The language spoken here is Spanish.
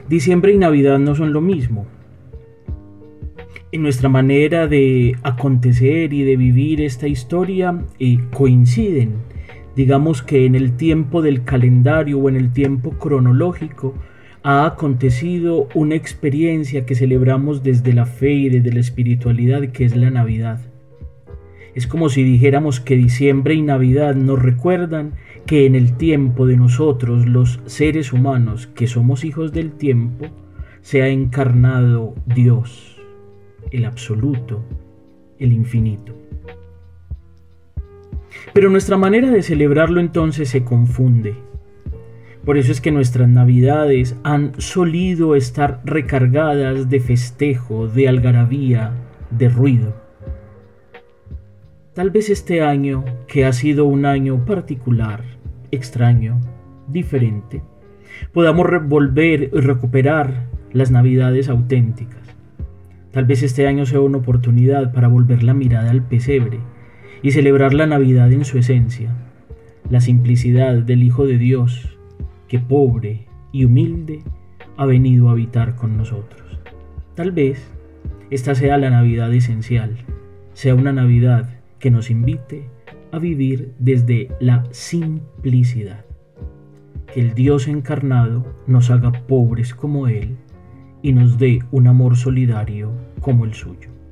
Diciembre y Navidad no son lo mismo. En nuestra manera de acontecer y de vivir esta historia coinciden. Digamos que en el tiempo del calendario o en el tiempo cronológico ha acontecido una experiencia que celebramos desde la fe y desde la espiritualidad, que es la Navidad. Es como si dijéramos que diciembre y Navidad nos recuerdan que en el tiempo de nosotros, los seres humanos que somos hijos del tiempo, se ha encarnado Dios, el absoluto, el infinito. Pero nuestra manera de celebrarlo entonces se confunde. Por eso es que nuestras Navidades han solido estar recargadas de festejo, de algarabía, de ruido. Tal vez este año, que ha sido un año particular, extraño, diferente, podamos volver y recuperar las Navidades auténticas. Tal vez este año sea una oportunidad para volver la mirada al pesebre y celebrar la Navidad en su esencia, la simplicidad del Hijo de Dios, que pobre y humilde ha venido a habitar con nosotros. Tal vez esta sea la Navidad esencial, sea una Navidad que nos invite a vivir desde la simplicidad. Que el Dios encarnado nos haga pobres como Él y nos dé un amor solidario como el suyo.